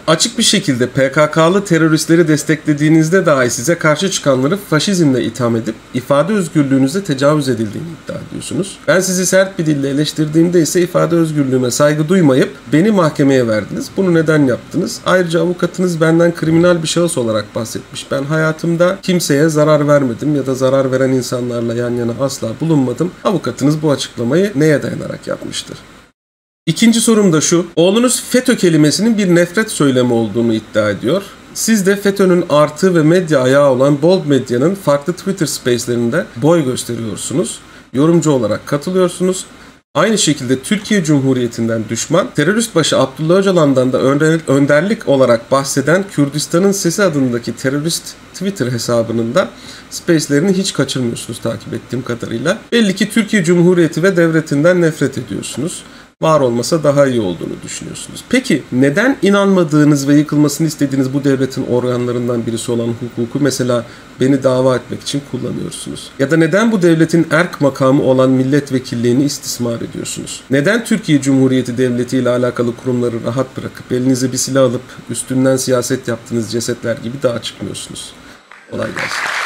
açık bir şekilde PKK'lı teröristleri desteklediğinizde dahi size karşı çıkanları faşizmle itham edip ifade özgürlüğünüze tecavüz edildiğini iddia ediyorsunuz. Ben sizi sert bir dille eleştirdiğimde ise ifade özgürlüğüme saygı duymayıp beni mahkemeye verdiniz. Bunu neden yaptınız? Ayrıca avukatınız benden kriminal bir şahıs olarak bahsetmiş. Ben hayatımda kimseye zarar vermedim ya da zarar veren insanlarla yan yana asla bulunmadım. Avukatınız bu açıklamayı neye dayanarak yapmıştır? İkinci sorum da şu. Oğlunuz FETÖ kelimesinin bir nefret söylemi olduğunu iddia ediyor. Siz de FETÖ'nün artı ve medya ayağı olan Bold Medya'nın farklı Twitter space'lerinde boy gösteriyorsunuz. Yorumcu olarak katılıyorsunuz. Aynı şekilde Türkiye Cumhuriyeti'nden düşman, terörist başı Abdullah Öcalan'dan da önderlik olarak bahseden Kürdistan'ın Sesi adındaki terörist Twitter hesabının da space'lerini hiç kaçırmıyorsunuz takip ettiğim kadarıyla. Belli ki Türkiye Cumhuriyeti ve devletinden nefret ediyorsunuz. Var olmasa daha iyi olduğunu düşünüyorsunuz. Peki neden inanmadığınız ve yıkılmasını istediğiniz bu devletin organlarından birisi olan hukuku mesela beni dava etmek için kullanıyorsunuz? Ya da neden bu devletin erk makamı olan milletvekilliğini istismar ediyorsunuz? Neden Türkiye Cumhuriyeti Devleti ile alakalı kurumları rahat bırakıp elinize bir silah alıp üstünden siyaset yaptığınız cesetler gibi dağa çıkmıyorsunuz? Kolay gelsin.